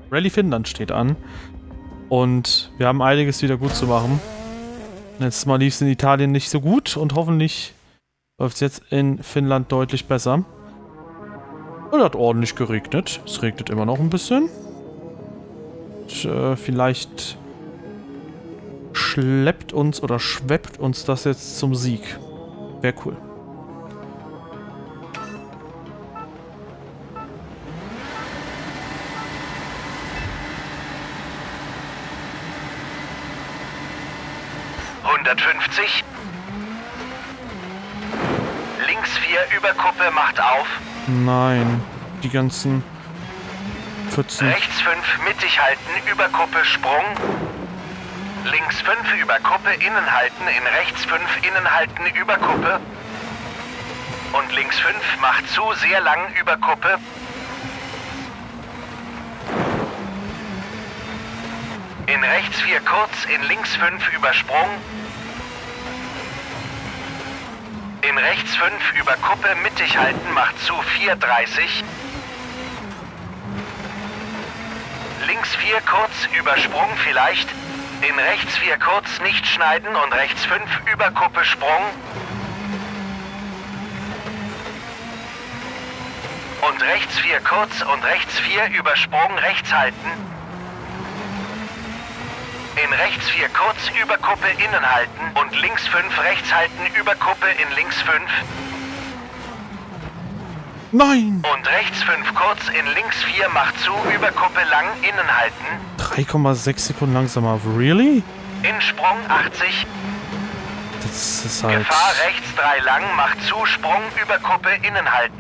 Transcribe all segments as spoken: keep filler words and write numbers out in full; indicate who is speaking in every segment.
Speaker 1: Rallye Finnland steht an. Und wir haben einiges wieder gut zu machen. Letztes Mal lief es in Italien nicht so gut und hoffentlich läuft es jetzt in Finnland deutlich besser. Und hat ordentlich geregnet. Es regnet immer noch ein bisschen. Und, äh, vielleicht schleppt uns oder schweppt uns das jetzt zum Sieg. Wäre cool.
Speaker 2: hundertfünfzig. Links vier über Kuppe macht auf.
Speaker 1: Nein, die ganzen Pfützen.
Speaker 2: Rechts fünf mittig halten über Kuppe Sprung. Links fünf über Kuppe innen halten, in rechts fünf innen halten über Kuppe. Und links fünf macht zu, sehr lang über Kuppe. In rechts vier kurz, in links fünf über Sprung. In rechts fünf über Kuppe mittig halten, macht zu, vier dreißig. Links vier kurz, über Sprung vielleicht. In rechts vier kurz, nicht schneiden und rechts fünf über Kuppe Sprung. Und rechts vier kurz und rechts vier über Sprung rechts halten. In rechts vier kurz über Kuppe innen halten und links fünf rechts halten über Kuppe in links fünf.
Speaker 1: Nein!
Speaker 2: Und rechts fünf kurz in links vier macht zu über Kuppe lang innen halten.
Speaker 1: drei Komma sechs Sekunden langsamer. Really?
Speaker 2: In Sprung achtzig.
Speaker 1: Das ist halt...
Speaker 2: Gefahr rechts drei lang macht zu Sprung über Kuppe innen halten.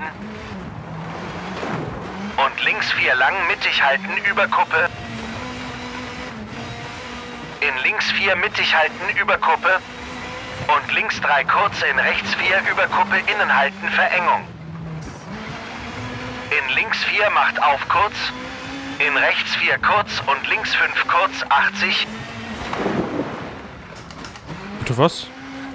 Speaker 2: Und links vier lang mittig halten über Kuppe. In links vier mittig halten über Kuppe. Und links drei kurz in rechts vier über Kuppe innen halten Verengung. In links vier macht auf kurz. In rechts vier kurz und links fünf kurz achtzig.
Speaker 1: Bitte was?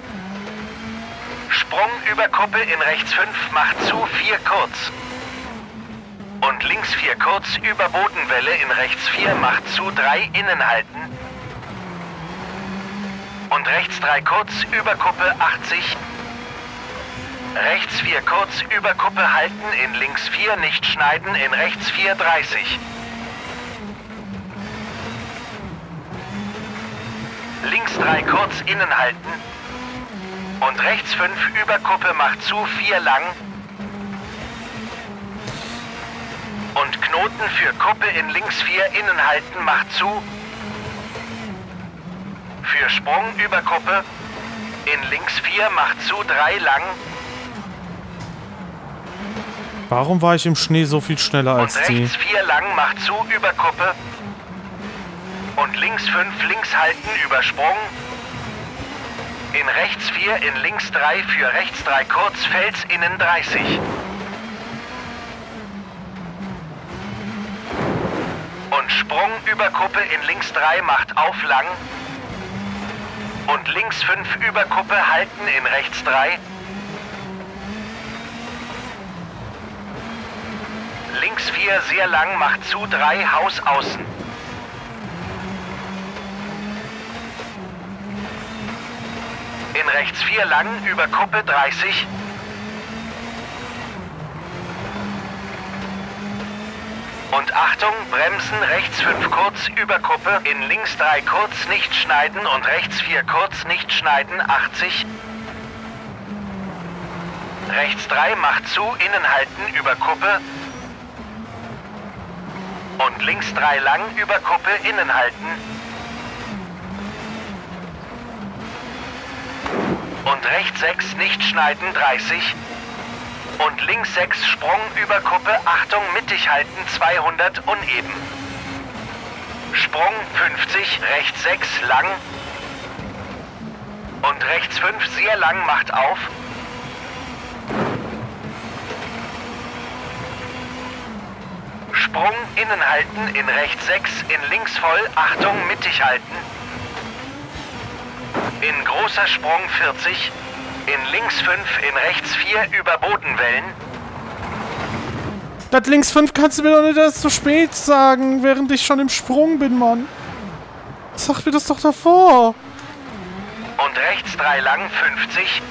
Speaker 2: Sprung über Kuppe in rechts fünf macht zu vier kurz. Und links vier kurz über Bodenwelle in rechts vier macht zu drei innen halten. Und rechts drei kurz über Kuppe achtzig. Rechts vier kurz über Kuppe halten, in links vier nicht schneiden, in rechts vier dreißig. Links drei kurz innen halten. Und rechts fünf über Kuppe macht zu vier lang. Und Knoten für Kuppe in links vier innen halten macht zu. Für Sprung über Kuppe. In links vier macht zu drei lang.
Speaker 1: Warum war ich im Schnee so viel schneller als
Speaker 2: und
Speaker 1: die?
Speaker 2: rechts vier lang macht zu über Kuppe. Und links fünf links halten über Sprung. In rechts vier, in links drei, für rechts drei kurz, Fels innen dreißig. Und Sprung über Kuppe in links drei macht auf lang. Und links fünf über Kuppe halten in rechts drei. Links vier sehr lang macht zu drei Haus außen. In rechts vier lang über Kuppe dreißig. Und Achtung, bremsen, rechts fünf kurz über Kuppe, in links drei kurz nicht schneiden und rechts vier kurz nicht schneiden achtzig. Rechts drei macht zu, innen halten über Kuppe. Und links drei lang über Kuppe innen halten. Und rechts sechs nicht schneiden dreißig. Und links sechs Sprung über Kuppe, Achtung mittig halten zweihundert uneben. Sprung fünfzig, rechts sechs lang. Und rechts fünf sehr lang macht auf. Sprung innen halten, in rechts sechs, in links voll, Achtung mittig halten. In großer Sprung vierzig, in links fünf, in rechts vier über Bodenwellen.
Speaker 1: Das links fünf kannst du mir doch nicht erst zu spät sagen, während ich schon im Sprung bin, Mann. Sag mir das doch davor.
Speaker 2: Und rechts drei lang, fünfzig.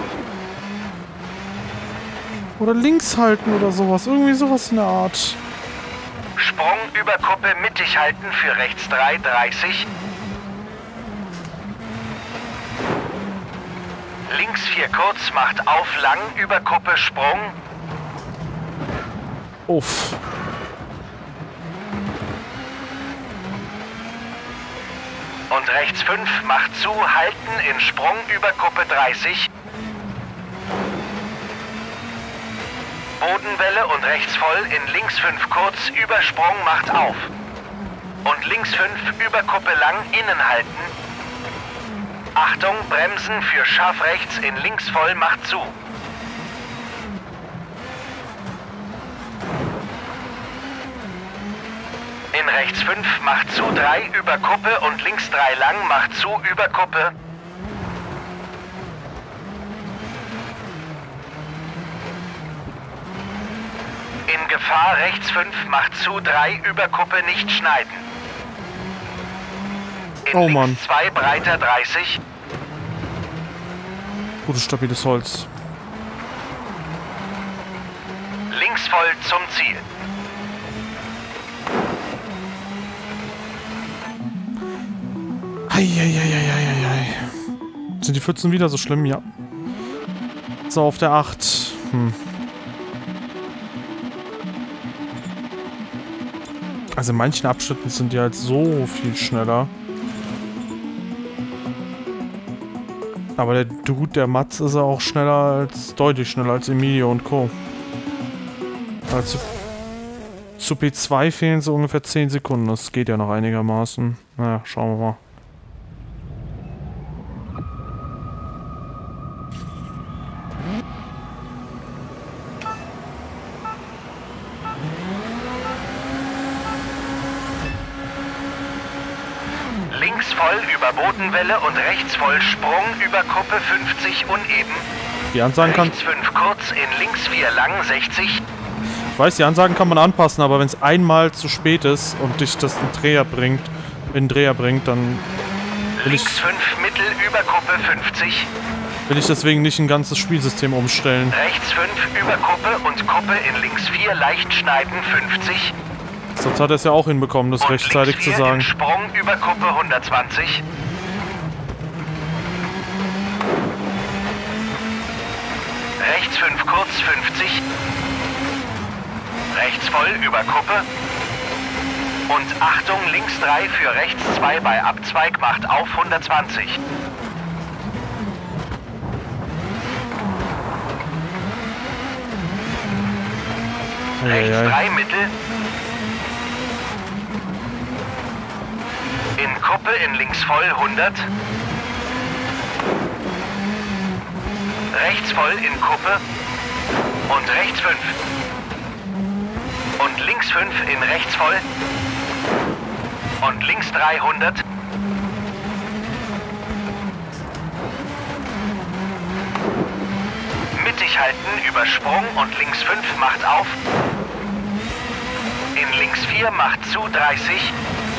Speaker 1: Oder links halten oder sowas. Irgendwie sowas in der Art.
Speaker 2: Sprung über Kuppe mittig halten für rechts drei, dreißig. Links vier kurz, macht auf lang über Kuppe, Sprung.
Speaker 1: Uff.
Speaker 2: Und rechts fünf, macht zu, halten in Sprung über Kuppe dreißig. Bodenwelle und rechts voll in links fünf kurz, Übersprung macht auf. Und links fünf über Kuppe lang, innen halten. Achtung, bremsen für scharf rechts in links voll, macht zu. In rechts fünf, macht zu drei über Kuppe und links drei lang, macht zu über Kuppe. In Gefahr rechts fünf, macht zu drei über Kuppe nicht schneiden. In
Speaker 1: Oh
Speaker 2: links
Speaker 1: Mann.
Speaker 2: zwei breiter dreißig.
Speaker 1: Gutes, stabiles Holz.
Speaker 2: Links voll zum Ziel.
Speaker 1: Eieieiei. Sind die Pfützen wieder so schlimm? Ja. So, auf der acht. Hm. Also in manchen Abschnitten sind die halt so viel schneller. Aber der Dude, der Mats, ist ja auch schneller als, deutlich schneller als Emilio und Co. Also zu P zwei fehlen so ungefähr zehn Sekunden. Das geht ja noch einigermaßen. Naja, schauen wir mal.
Speaker 2: Links voll über Bodenwelle und rechts voll Sprung über Kuppe fünfzig uneben.
Speaker 1: Die Ansagen kann...
Speaker 2: Rechts fünf kurz, in links vier lang sechzig.
Speaker 1: Ich weiß, die Ansagen kann man anpassen, aber wenn es einmal zu spät ist und dich das einen Dreher bringt, in den Dreher bringt, dann will ich,
Speaker 2: Links fünf mittel über Kuppe fünfzig.
Speaker 1: will ich deswegen nicht ein ganzes Spielsystem umstellen.
Speaker 2: Rechts fünf über Kuppe und Kuppe in links vier leicht schneiden fünfzig.
Speaker 1: Sonst hat er es ja auch hinbekommen, das
Speaker 2: Und
Speaker 1: rechtzeitig
Speaker 2: links
Speaker 1: zu
Speaker 2: vier
Speaker 1: sagen.
Speaker 2: in Sprung über Kuppe hundertzwanzig. Rechts fünf kurz fünfzig. Rechts voll über Kuppe. Und Achtung, links drei für rechts zwei bei Abzweig macht auf hundertzwanzig. Rechts
Speaker 1: Eieiei.
Speaker 2: drei mittel. In Kuppe in links voll hundert. Rechts voll in Kuppe. Und rechts fünf. Und links fünf in rechts voll. Und links dreihundert. Mittig halten über Sprung und links fünf macht auf. In links vier macht zu dreißig.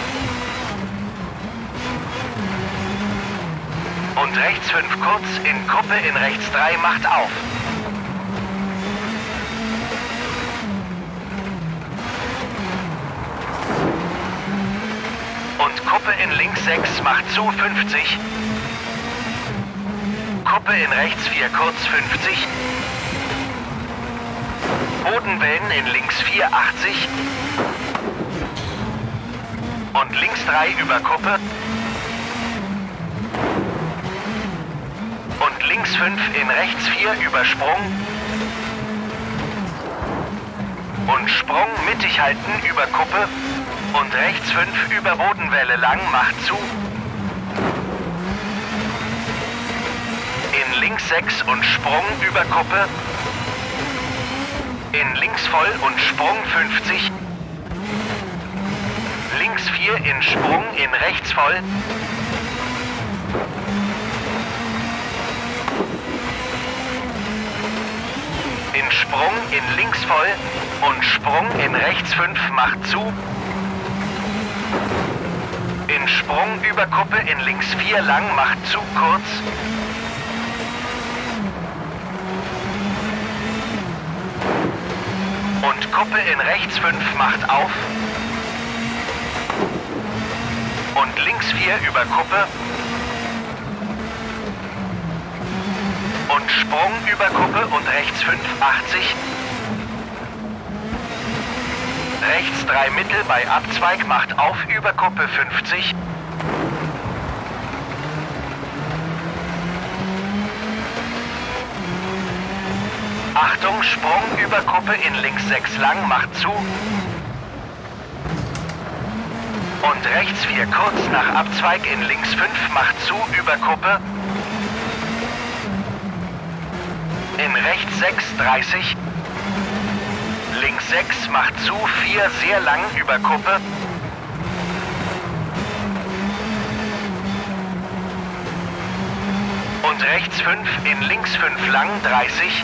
Speaker 2: Und rechts fünf kurz, in Kuppe in rechts drei macht auf. Und Kuppe in links sechs macht zu fünfzig. Kuppe in rechts vier kurz fünfzig. Bodenwellen in links vier achtzig. Und links drei über Kuppe. Und links fünf in rechts vier über Sprung. Und Sprung mittig halten über Kuppe. Und rechts fünf über Bodenwelle lang macht zu. In links sechs und Sprung über Kuppe. In links voll und Sprung fünfzig. Links vier in Sprung in rechts voll. In Sprung Sprung in links voll und Sprung in rechts fünf macht zu. In Sprung über Kuppe in links vier lang macht zu kurz. Und Kuppe in rechts fünf macht auf. Und links vier über Kuppe. Und Sprung über Kuppe und rechts fünf, achtzig. Rechts drei Mittel bei Abzweig macht auf über Kuppe fünfzig. Achtung, Sprung über Kuppe in links sechs lang macht zu. Und rechts vier kurz nach Abzweig in links fünf macht zu über Kuppe. In rechts sechs, dreißig. Links sechs macht zu, vier sehr lang über Kuppe. Und rechts fünf, in links fünf lang, dreißig.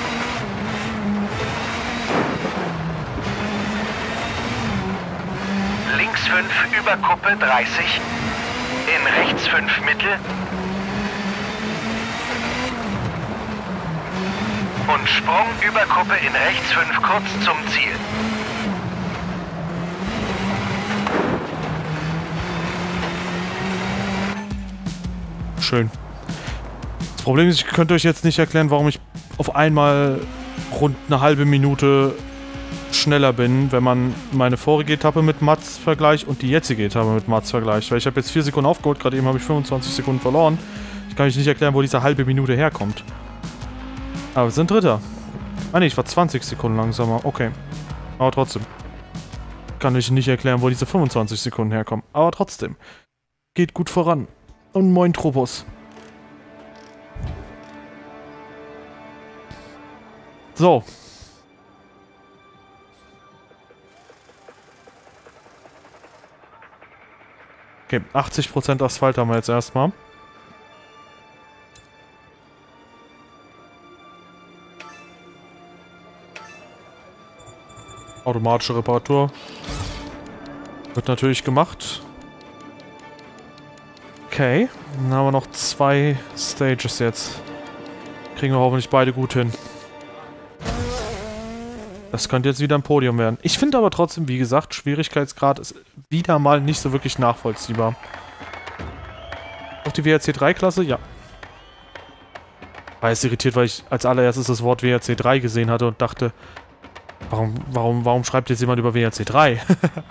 Speaker 2: Links fünf über Kuppe, dreißig. In rechts fünf mittel. Und Sprung über Kuppe in rechts fünf kurz zum Ziel.
Speaker 1: Schön. Das Problem ist, ich könnte euch jetzt nicht erklären, warum ich auf einmal rund eine halbe Minute schneller bin, wenn man meine vorige Etappe mit Mats vergleicht und die jetzige Etappe mit Mats vergleicht. Weil ich habe jetzt vier Sekunden aufgeholt, gerade eben habe ich fünfundzwanzig Sekunden verloren. Ich kann euch nicht erklären, wo diese halbe Minute herkommt. Aber wir sind Dritter. Ah ne, ich war zwanzig Sekunden langsamer. Okay. Aber trotzdem. Kann ich nicht erklären, wo diese fünfundzwanzig Sekunden herkommen. Aber trotzdem. Geht gut voran. Und moin Tropos. So. Okay, achtzig Prozent Asphalt haben wir jetzt erstmal. Automatische Reparatur. Wird natürlich gemacht. Okay, dann haben wir noch zwei Stages jetzt. Kriegen wir hoffentlich beide gut hin. Das könnte jetzt wieder ein Podium werden. Ich finde aber trotzdem, wie gesagt, Schwierigkeitsgrad ist wieder mal nicht so wirklich nachvollziehbar. Auf die W R C drei Klasse? Ja. War jetzt irritiert, weil ich als allererstes das Wort W R C drei gesehen hatte und dachte, warum, warum, warum schreibt jetzt jemand über W R C drei?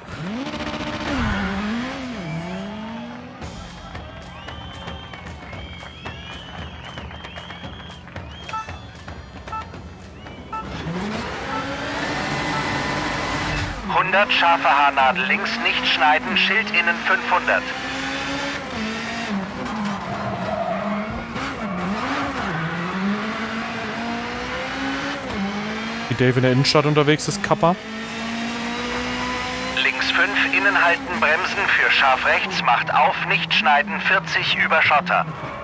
Speaker 2: hundert, scharfe Haarnadel links, nicht schneiden, Schild innen fünfhundert.
Speaker 1: Wie Dave in der Innenstadt unterwegs ist, Kappa.
Speaker 2: Links fünf, innen halten, bremsen für scharf rechts, macht auf, nicht schneiden, vierzig über Schotter.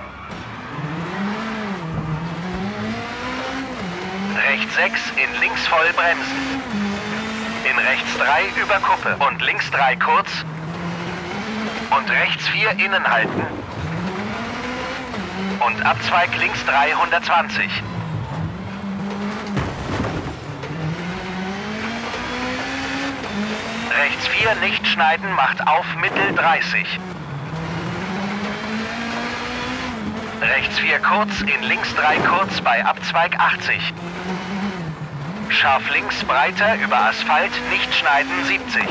Speaker 2: Rechts sechs, in links voll bremsen. In rechts drei über Kuppe und links drei kurz. Und rechts vier innen halten. Und Abzweig links drei, hundertzwanzig. Rechts vier nicht schneiden, macht auf Mittel dreißig. Rechts vier kurz, in links drei kurz bei Abzweig achtzig. Scharf links breiter über Asphalt, nicht schneiden siebzig.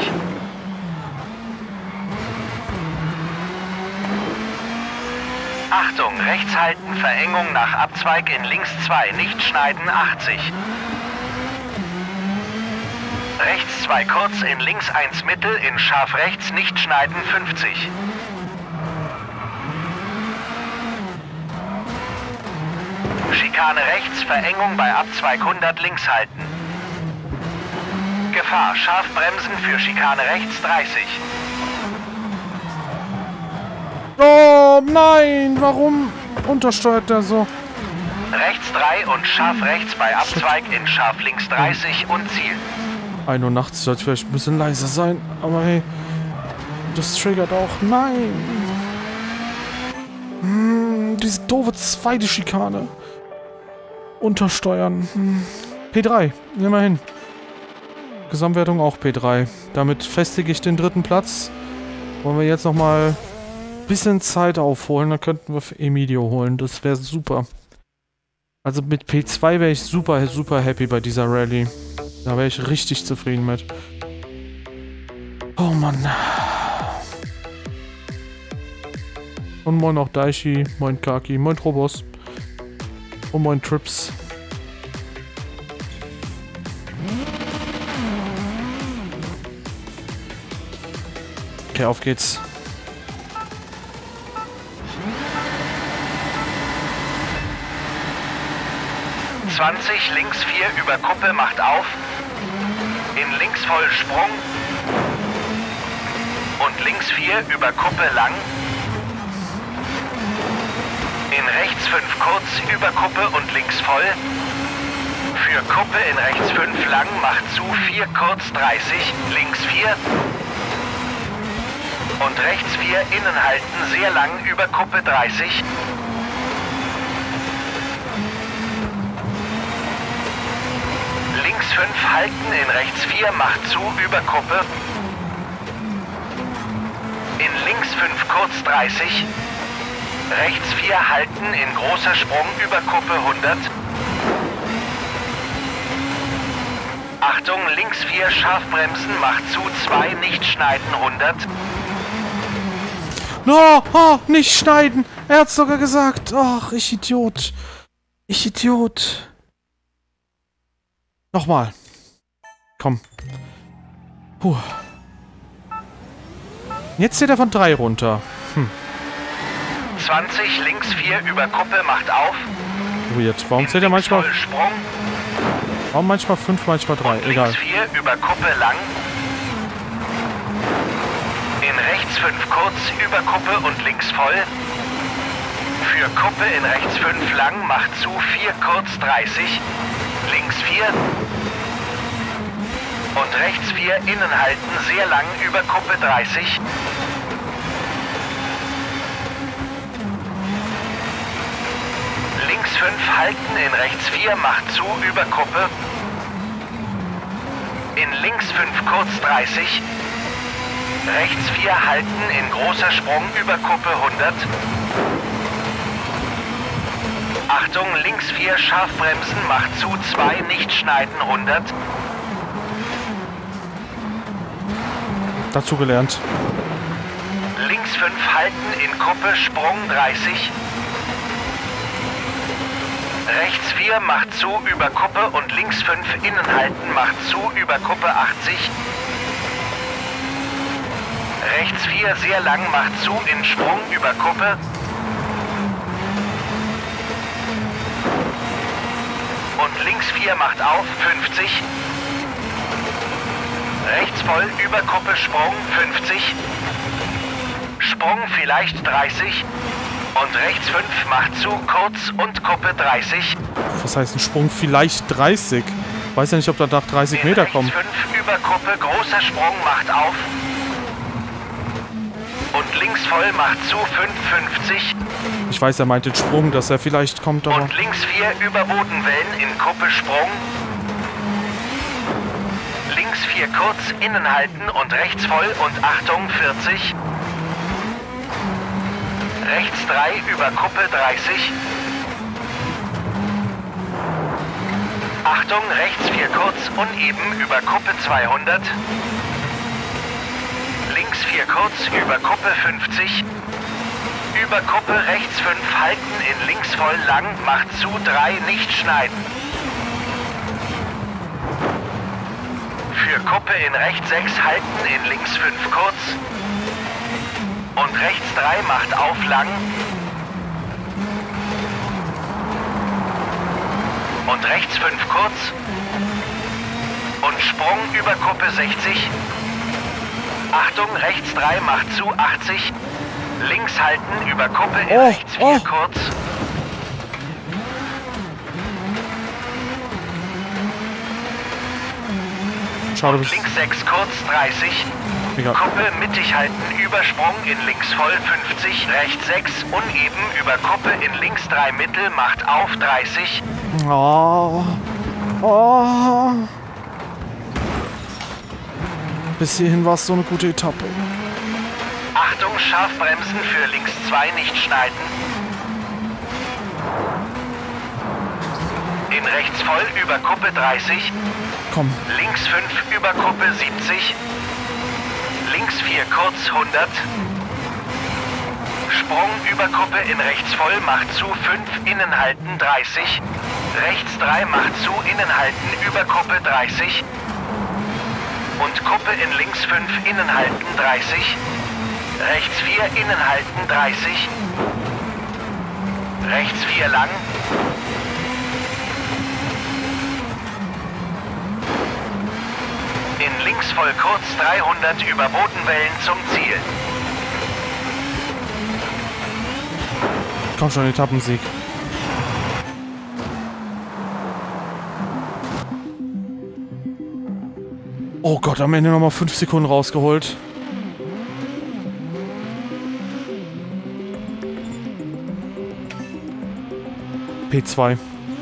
Speaker 2: Achtung, rechts halten, Verengung nach Abzweig in links zwei, nicht schneiden achtzig. Rechts zwei kurz, in links eins mittel, in scharf rechts, nicht schneiden fünfzig. Schikane rechts, Verengung bei Abzweig hundert, links halten. Gefahr, scharf bremsen für Schikane rechts dreißig.
Speaker 1: Oh nein, warum untersteuert er so?
Speaker 2: Rechts drei und scharf rechts bei Abzweig in scharf links dreißig und Ziel.
Speaker 1: ein Uhr nachts sollte vielleicht ein bisschen leiser sein, aber hey, das triggert auch. Nein! Hm, diese doofe zweite Schikane. Untersteuern. Hm. P drei, immerhin. Gesamtwertung auch P drei. Damit festige ich den dritten Platz. Wollen wir jetzt nochmal ein bisschen Zeit aufholen, dann könnten wir für Emidio holen. Das wäre super. Also mit P zwei wäre ich super, super happy bei dieser Rallye. Da wäre ich richtig zufrieden mit. Oh Mann. Und moin auch Daichi, moin Kaki, moin Trobos. Und moin Trips. Okay, auf geht's.
Speaker 2: zwanzig, links vier über Kuppe macht auf. In links voll Sprung. Und links vier über Kuppe lang. In rechts fünf kurz über Kuppe und links voll. Für Kuppe in rechts fünf lang macht zu vier kurz dreißig, links vier. Und rechts vier innen halten sehr lang über Kuppe dreißig. Links fünf halten in rechts vier macht zu über Kuppe. In links fünf kurz dreißig. Rechts vier halten in großer Sprung über Kuppe hundert. Achtung, links vier scharf bremsen, macht zu zwei, nicht schneiden hundert.
Speaker 1: No, oh, nicht schneiden. Er hat's sogar gesagt. Ach, ich Idiot. Ich Idiot. Nochmal. Komm. Puh. Jetzt zählt er von drei runter. Hm.
Speaker 2: zwanzig, links vier über Kuppe macht auf.
Speaker 1: Weird. Warum zählt er manchmal...
Speaker 2: Sprung.
Speaker 1: Warum manchmal fünf, manchmal drei? Egal.
Speaker 2: Links vier über Kuppe lang. In rechts fünf kurz über Kuppe und links voll. Für Kuppe in rechts fünf lang macht zu vier kurz dreißig. Links vier. Und rechts vier innen halten sehr lang über Kuppe dreißig. Links fünf halten in rechts vier macht zu über Kuppe. In links fünf kurz dreißig. Rechts vier halten in großer Sprung über Kuppe hundert. Achtung, links vier scharf bremsen, macht zu zwei, nicht schneiden hundert.
Speaker 1: Dazu gelernt.
Speaker 2: Links fünf halten in Kuppe, Sprung dreißig. Rechts vier macht zu über Kuppe und links fünf innen halten, macht zu über Kuppe achtzig. Rechts vier sehr lang macht zu in Sprung über Kuppe. Und links vier macht auf, fünfzig. Rechts voll über Kuppe Sprung, fünfzig. Sprung vielleicht dreißig. Und rechts fünf macht zu, kurz und Kuppe dreißig.
Speaker 1: Was heißt ein Sprung? Vielleicht dreißig. Weiß ja nicht, ob da nach dreißig Meter kommt.
Speaker 2: fünf über Kuppe, großer Sprung macht auf. Und links voll macht zu, fünf, fünfzig.
Speaker 1: Ich weiß, er meint den Sprung, dass er vielleicht kommt, aber...
Speaker 2: Und links vier über Bodenwellen in Kuppe Sprung. Links vier kurz, innen halten und rechts voll und Achtung, vierzig. Rechts drei über Kuppe dreißig. Achtung, rechts vier kurz, uneben über Kuppe zweihundert. Links vier kurz über Kuppe fünfzig. Über Kuppe rechts fünf halten in links voll lang, macht zu drei, nicht schneiden. Für Kuppe in rechts sechs halten in links fünf kurz. Und rechts drei macht auf lang. Und rechts fünf kurz. Und Sprung über Kuppe sechzig. Achtung, rechts drei macht zu achtzig. Links halten über Kuppe in
Speaker 1: oh,
Speaker 2: rechts vier
Speaker 1: oh.
Speaker 2: kurz.
Speaker 1: schade.
Speaker 2: Und links sechs kurz dreißig.
Speaker 1: Egal.
Speaker 2: Kuppe mittig halten, Übersprung in links voll fünfzig, rechts sechs, uneben, über Kuppe in links drei mittel, macht auf dreißig.
Speaker 1: Oh. Oh. Bis hierhin war es so eine gute Etappe.
Speaker 2: Achtung, scharf bremsen für links zwei, nicht schneiden. In rechts voll, über Kuppe dreißig.
Speaker 1: Komm.
Speaker 2: Links fünf, über Kuppe siebzig. Links vier kurz hundert. Sprung über Kuppe in rechts voll, macht zu fünf, innen halten dreißig. Rechts drei macht zu, innen halten über Kuppe dreißig. Und Kuppe in links fünf, innen halten dreißig. Rechts vier, innen halten dreißig. Rechts vier lang. In links voll kurz dreihundert über Bodenwellen zum Ziel.
Speaker 1: Komm schon, Etappensieg. Oh Gott, am Ende nochmal fünf Sekunden rausgeholt. P zwei.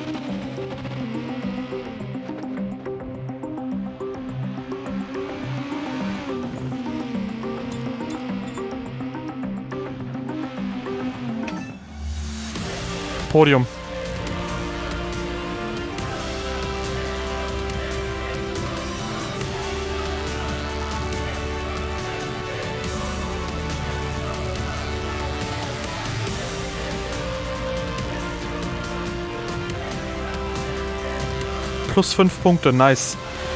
Speaker 1: Podium. Plus fünf Punkte, nice.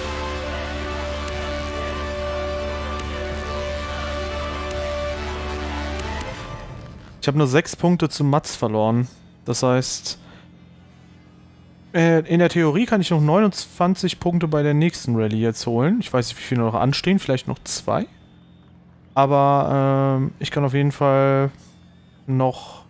Speaker 1: Ich habe nur sechs Punkte zu Mats verloren. Das heißt, äh, in der Theorie kann ich noch neunundzwanzig Punkte bei der nächsten Rallye jetzt holen. Ich weiß nicht, wie viele noch anstehen, vielleicht noch zwei. Aber ähm, ich kann auf jeden Fall noch,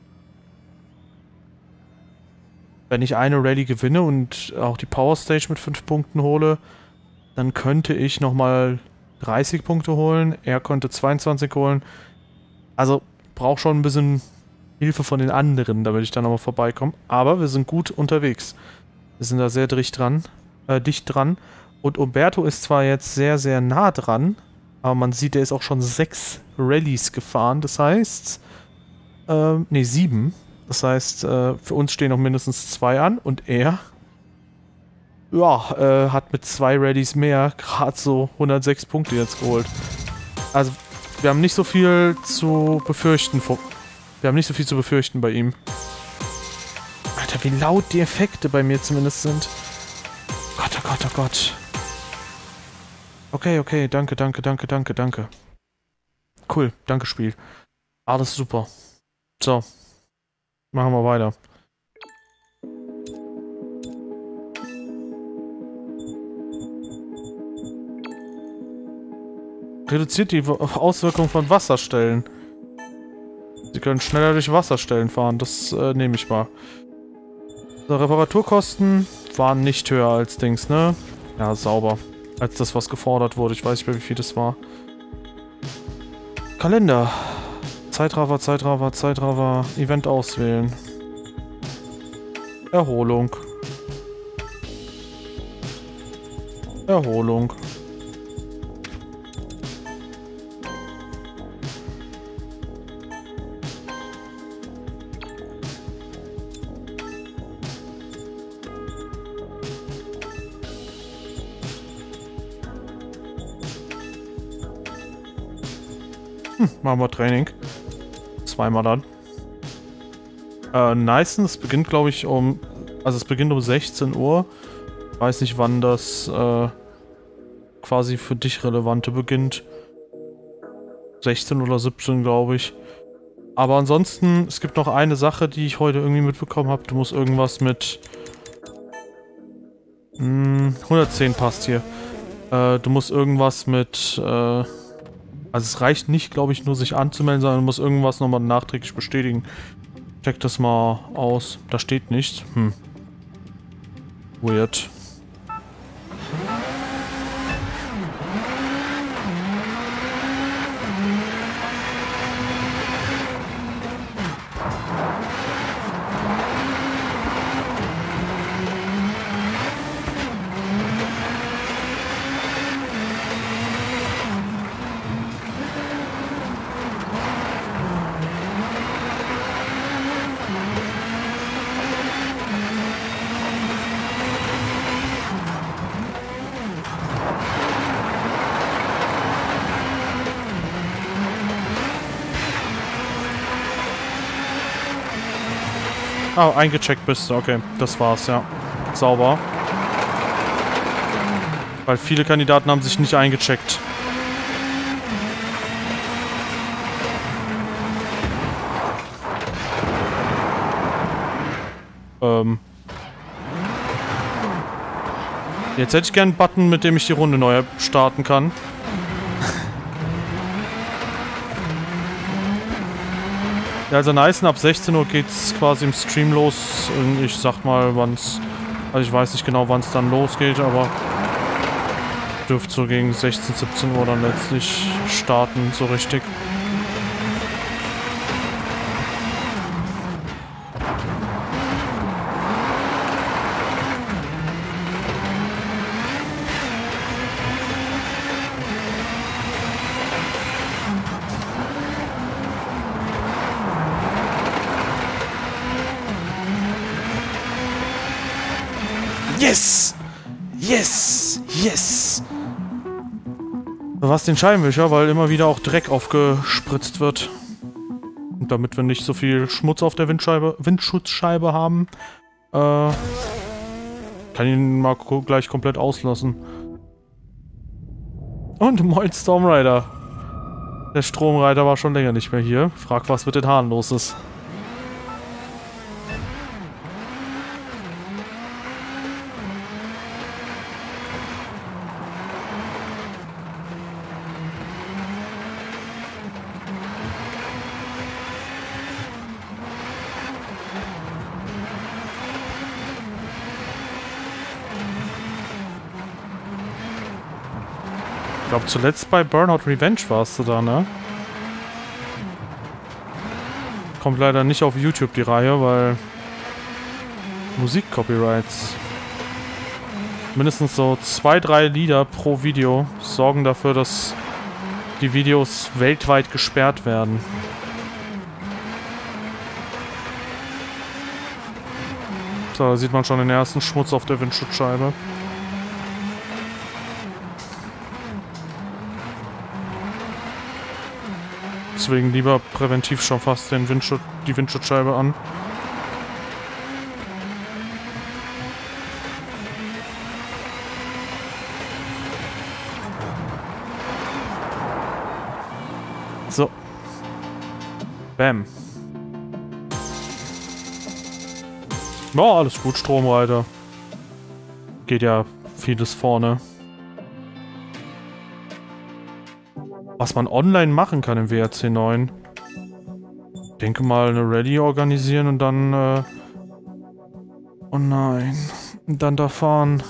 Speaker 1: wenn ich eine Rallye gewinne und auch die Power Stage mit fünf Punkten hole, dann könnte ich nochmal dreißig Punkte holen. Er könnte zweiundzwanzig holen. Also brauche schon ein bisschen Hilfe von den anderen, damit ich dann nochmal vorbeikomme. Aber wir sind gut unterwegs. Wir sind da sehr dicht dran. Äh, dicht dran. Und Umberto ist zwar jetzt sehr, sehr nah dran, aber man sieht, er ist auch schon sechs Rallyes gefahren. Das heißt, äh, ne, sieben. Das heißt, äh, für uns stehen noch mindestens zwei an. Und er, ja, äh, hat mit zwei Rallyes mehr gerade so hundertsechs Punkte jetzt geholt. Also, wir haben nicht so viel zu befürchten vor... Wir haben nicht so viel zu befürchten bei ihm. Alter, wie laut die Effekte bei mir zumindest sind. Gott, oh Gott, oh Gott. Okay, okay, danke, danke, danke, danke, danke. Cool, danke Spiel. Alles super. So. Machen wir weiter. Reduziert die Auswirkung von Wasserstellen. Sie können schneller durch Wasserstellen fahren, das äh, nehme ich mal. So, Reparaturkosten waren nicht höher als Dings, ne? Ja, sauber. Als das, was gefordert wurde. Ich weiß nicht mehr, wie viel das war. Kalender. Zeitraffer, Zeitraffer, Zeitraffer. Event auswählen. Erholung. Erholung. Hm, machen wir Training. Zweimal dann. Äh, Nyson, es beginnt glaube ich um... Also es beginnt um sechzehn Uhr. Weiß nicht, wann das äh, quasi für dich Relevante beginnt. sechzehn oder siebzehn, glaube ich. Aber ansonsten, es gibt noch eine Sache, die ich heute irgendwie mitbekommen habe. Du musst irgendwas mit... Mh, hundertzehn passt hier. Äh, du musst irgendwas mit... Äh, Also es reicht nicht, glaube ich, nur sich anzumelden, sondern du musst irgendwas nochmal nachträglich bestätigen. Check das mal aus. Da steht nichts. Hm. Weird. Ah, eingecheckt bist du. Okay, das war's, ja. Sauber. Weil viele Kandidaten haben sich nicht eingecheckt. Ähm. Jetzt hätte ich gern einen Button, mit dem ich die Runde neu starten kann. Ja, also nice, ab sechzehn Uhr geht's quasi im Stream los. Ich sag mal, wann's... Also ich weiß nicht genau, wann es dann losgeht, aber... dürfte so gegen sechzehn, siebzehn Uhr dann letztlich starten, so richtig. Yes! Yes! Yes! Was den Scheibenwischer, weil immer wieder auch Dreck aufgespritzt wird. Und damit wir nicht so viel Schmutz auf der Windscheibe, Windschutzscheibe haben, äh, kann ich ihn mal gleich komplett auslassen. Und moin Stormrider. Der Stromreiter war schon länger nicht mehr hier. Frag, was mit den Haaren los ist. Ich glaube, zuletzt bei Burnout Revenge warst du da, ne? Kommt leider nicht auf YouTube die Reihe, weil Musik-Copyrights. Mindestens so zwei, drei Lieder pro Video sorgen dafür, dass die Videos weltweit gesperrt werden. So, da sieht man schon den ersten Schmutz auf der Windschutzscheibe. Deswegen lieber präventiv schon fast den Windschutz, die Windschutzscheibe an. So. Bam. Ja, alles gut, Stromreiter. Geht ja vieles vorne. Was man online machen kann im W R C neun. Ich denke mal eine Rallye organisieren und dann... Äh oh nein. Und dann da fahren.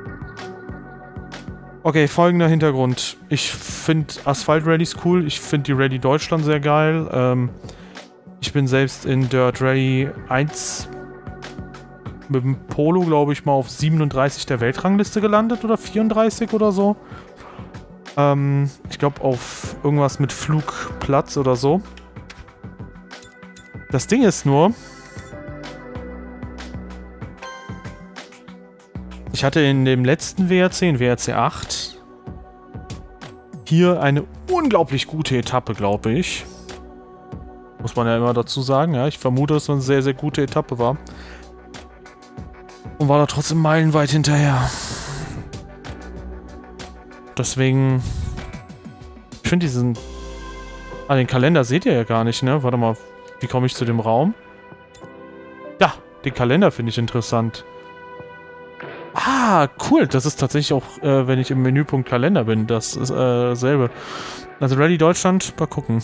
Speaker 1: Okay, folgender Hintergrund. Ich finde Asphalt-Rallys cool. Ich finde die Rallye Deutschland sehr geil. Ähm, ich bin selbst in Dirt Rally eins mit dem Polo, glaube ich, mal auf siebenunddreißig der Weltrangliste gelandet oder vierunddreißig oder so. Ähm, ich glaube auf irgendwas mit Flugplatz oder so. Das Ding ist nur, ich hatte in dem letzten W R C, in W R C acht, hier eine unglaublich gute Etappe, glaube ich. Muss man ja immer dazu sagen, ja. Ich vermute, dass es eine sehr, sehr gute Etappe war. Und war da trotzdem meilenweit hinterher. Deswegen... Ich finde diesen... Ah, den Kalender seht ihr ja gar nicht, ne? Warte mal, wie komme ich zu dem Raum? Ja, den Kalender finde ich interessant. Ah, cool. Das ist tatsächlich auch, äh, wenn ich im Menüpunkt Kalender bin. Das ist äh, dasselbe. Also Rallye Deutschland, mal gucken.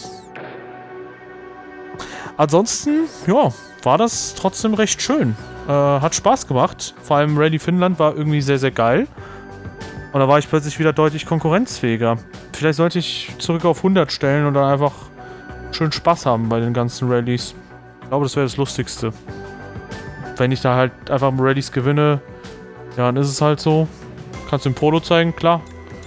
Speaker 1: Ansonsten, ja, war das trotzdem recht schön. Äh, hat Spaß gemacht. Vor allem Rallye Finnland war irgendwie sehr, sehr geil. Und da war ich plötzlich wieder deutlich konkurrenzfähiger. Vielleicht sollte ich zurück auf hundert stellen und dann einfach schön Spaß haben bei den ganzen Rallyes. Ich glaube, das wäre das Lustigste. Wenn ich da halt einfach Rallyes gewinne, ja, dann ist es halt so. Kannst du den Polo zeigen? Klar.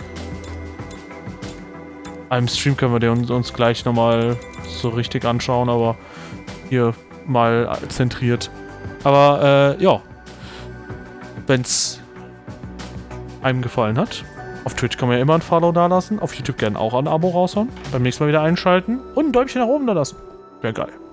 Speaker 1: Im Stream können wir den uns gleich nochmal so richtig anschauen, aber hier mal zentriert. Aber, äh, ja. Wenn's einem gefallen hat. Auf Twitch kann man ja immer ein Follow dalassen. Auf YouTube gerne auch ein Abo raushauen. Beim nächsten Mal wieder einschalten und ein Däumchen nach oben da lassen. Wäre geil.